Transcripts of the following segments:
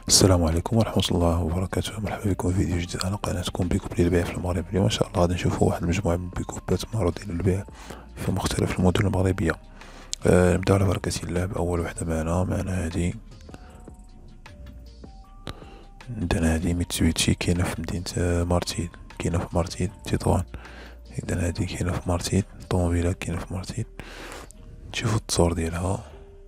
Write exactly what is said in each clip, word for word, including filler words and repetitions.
السلام عليكم ورحمة الله وبركاته. مرحبا بكم في فيديو جديد على قناتكم بيكوب للبيع في المغرب. اليوم ان شاء الله غادي نشوفوا واحد المجموعة من البيكوبات معروضين للبيع في مختلف المدن المغربية. أه نبداو على بركة الله بأول وحدة معنا معنا هادي. عندنا هادي ميتسوبيشي كاينة في مدينة آه، مارتيل، كاينة في مارتيل تطوان. إذا هادي كاينة في مارتيل، طوموبيلة كاينة في مارتيل. نشوفوا التصور ديالها.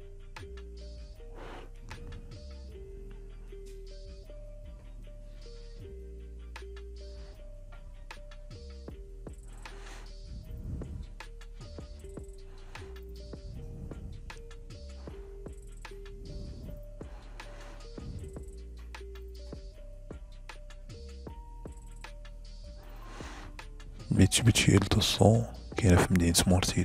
ميتسوبيشي إل دوسون كاينة في مدينة مارتيل.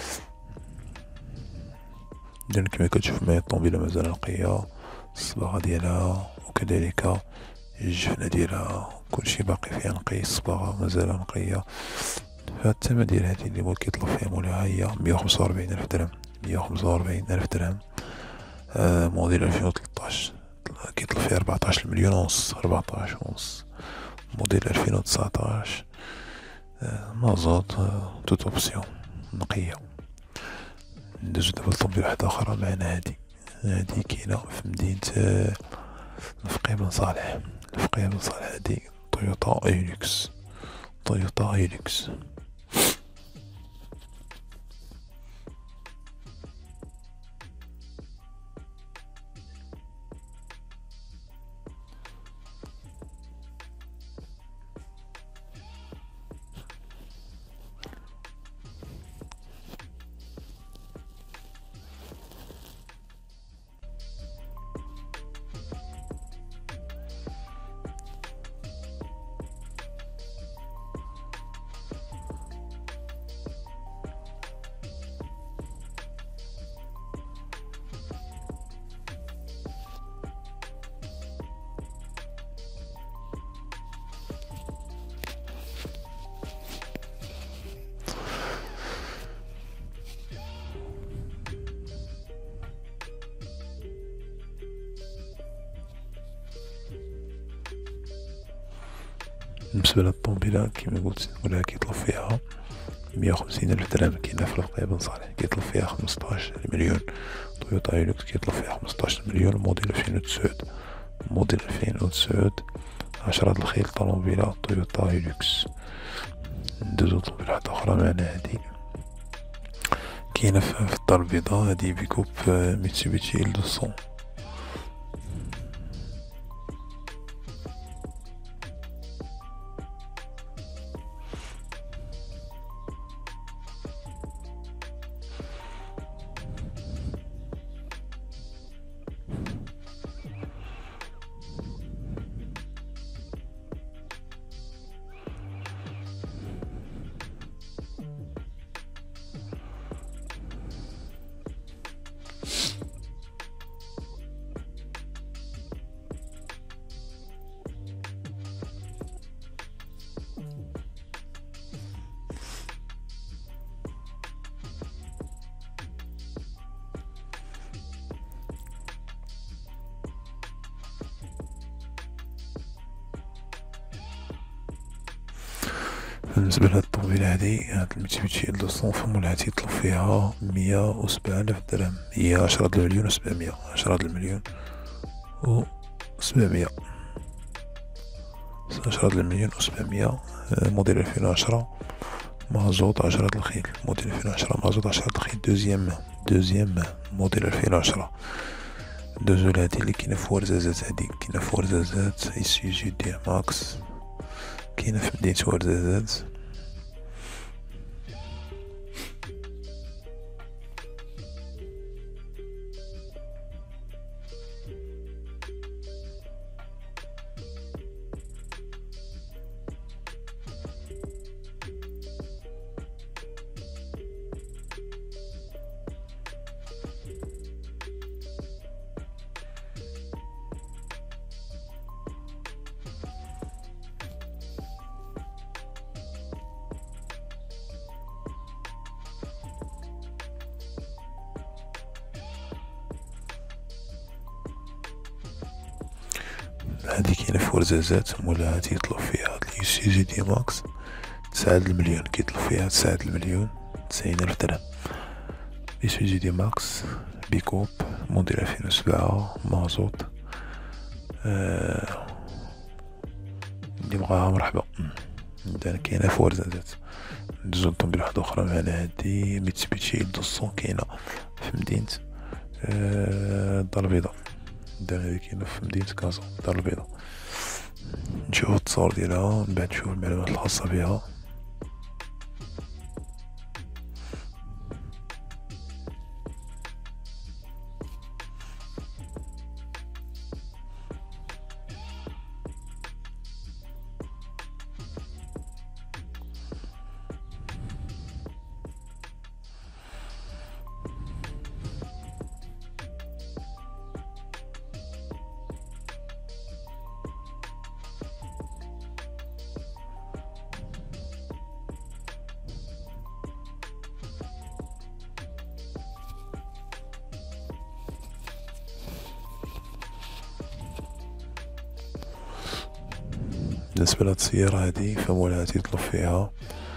إذن كما كتشوف معايا الطوموبيلة مازال نقية، الصباغة ديالها وكذلك الجفنة ديالها كلشي باقي فيها نقي، الصباغة مازال نقية. فالثمن ديال هادي اللي بغا كيطلب فيها مولاها هي مية وخمسة وربعين ألف درهم. مية وخمسة وربعين ألف درهم. آه موديل ألفين وتلطاش كيطلب فيها ربعطاش مليون ونص، ربعطاش ونص. موديل ألفين وتسعطاش آه مازوت آه توت اوبسيون نقية. ندوزو دابا لطوموبيل واحدة أخرى معنا هادي. هادي كاينة في مدينة آه الفقيه بن صالح. الفقيه بن صالح هادي تويوتا هيلوكس، تويوتا هيلوكس. بالنسبة للطوموبيلة كيما قلت مولاها كيطلب فيها مية وخمسين ألف درهم. كاينة في الفقيه بن صالح كيطلب فيها خمسطاش مليون. تويوتا هيلوكس كيطلب فيها خمسطاش مليون. موديل ألفين وتسعة، موديل ألفين وتسعة. عشرة د الخيل طوموبيلة تويوتا هيلوكس. ندوزو طوموبيلة واحدة أخرى معنا هادي كاينة في الدار البيضاء. هادي بيكوب ميتسوبيشي إل دوسون. بالنسبة لهاد الطوموبيلة هادي، هاد الميتسوبيشي إل دوسون فمولها تيطلب فيها مية وسبعة آلاف درهم. هي عشرة د المليون وسبعمية، عشرة د المليون وسبعمية، عشرة د المليون وسبعمية. موديل ألفين وعشرة مازوت عشرة د الخيل. موديل ألفين وعشرة مازوت عشرة د الخيل دوزيام دوزيام موديل ألفين وعشرة. دوزو لهادي اللي كاينة في ورزازات. هادي كاينة في ورزازات إيسوزو دي ماكس، كاينة في مدينة ورزازات. هادي كاينة في ورزازات، مولاها تيطلب فيها هاد الإيسوزو دي ماكس تسعة المليون، كيطلب فيها تسعة المليون تسعين ألف درهم. إيسوزو دي ماكس بيكوب موديل ألفين وسبعة مازوط، آه اللي بغاها مرحبا. عندنا كاينة في ورزازات. ندوزو لطومبيل واحدة أخرى معنا، هادي ميتسوبيشي دوسون كاينة في مدينة الدار البيضاء. عندنا هادي كاينة في مدينة كازا الدار البيضاء. نشوفو التصاور ديالها من بعد نشوفو المعلومات الخاصة بها. بالنسبة لهاد السيارة هادي فمولها تيطلب فيها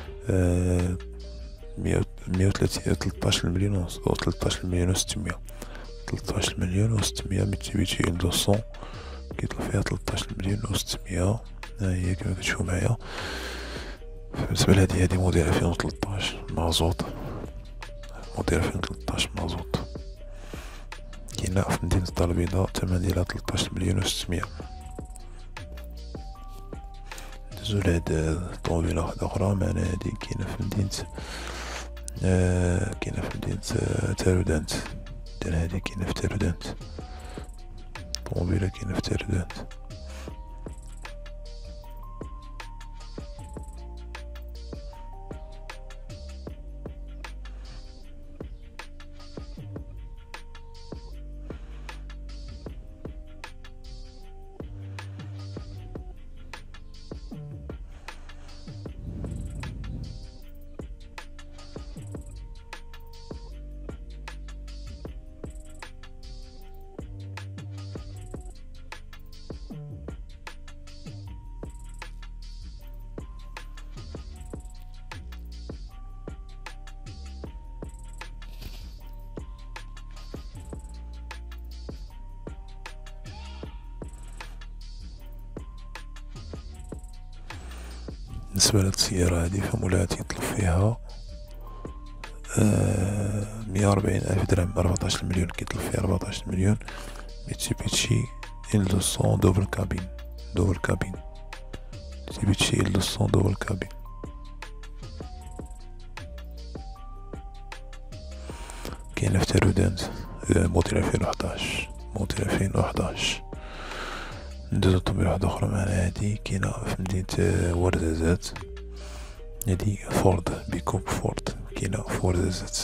مية وتلطاش مليون و تلطاش مليون و ستمية، تلطاش مليون و ستمية. ميتسوبيشي إل دوسون كيطلب فيها تلطاش مليون و ستمية. ها هي كيما كتشوفو معايا. بالنسبة لهادي هادي موديل ألفين وتلطاش مازوط، موديل ألفين وتلطاش مازوط كاينة في مدينة الدار البيضاء، الثمن ديالها تلطاش مليون و ستمية. ندوزو لهاد الطوموبيلة وحدة أخرى معنا، هادي كاينة في مدينة آه كاينة في مدينة آه تارودانت. عندنا هادي كاينة في تارودانت، طوموبيلة كاينة في تارودانت. بالنسبة لهاد السيارة هادي فمولاها تيطلب فيها مية وربعين ألف درهم، ربعطاش مليون، كيطلب فيها ربعطاش مليون. ميتسوبيشي إل دوسون دوبل كابين، دوبل كابين ميتسوبيشي إل دوسون دوبل كابين. كاينة في تارودانت، موديل ألفين وحداش، موديل ألفين وحداش. ندوزو لطوموبيلة واحدة أخرى معنا، هادي كاينة في مدينة ورزازات، هادي فورد بيكوب فورد كاينة في ورزازات.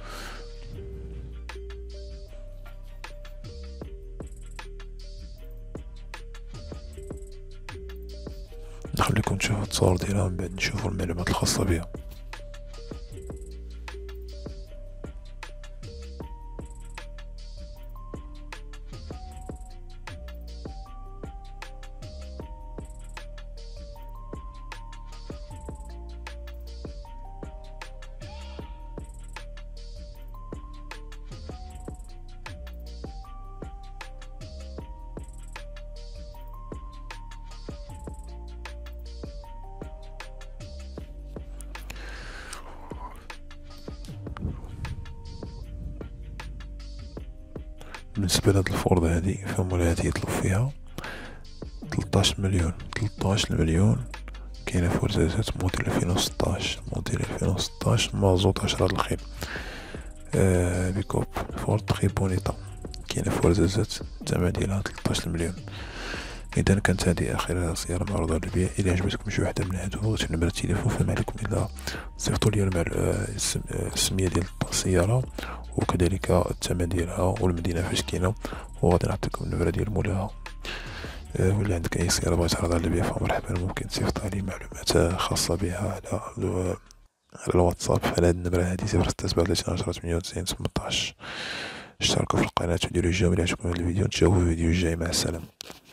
نخليكم تشوفو التصاور ديالها من بعد نشوفو المعلومات الخاصة بها. بالنسبة لهاد الفورد هادي فمولاها تيطلب فيها تلطاش مليون، تلطاش مليون. كاينة في ورزازات، موديل ألفين وستاش، موديل ألفين وستاش مازوط عشرة الخيل. آه بيكوب فورد تخي بونيطا كاينة في ورزازات، الثمن ديالها تلطاش مليون. اذا كانت هذه اخر سياره معروضه للبيع. الى عجبتكم شي وحده من هادو نمرة التليفون، فما عليكم الا صيفطوا لي السميه ديال السياره وكذلك الثمن ديالها والمدينه فاش كاينه، وغادي نعطيكم النمره ديال مولاها. ولا عندك اي سياره بغيت تعرضها للبيع فمرحبا، ممكن تصيفط لي معلومات خاصه بها على على الواتساب على هاد النمره هادي صفر ستة سبعة ثلاثين عشرة ثمانية وتسعين ثمنطاش. اشتركوا في القناه وديروا الجيم. الى عجبكم هذا الفيديو نتشوفوا في الفيديو الجاي. مع السلامه.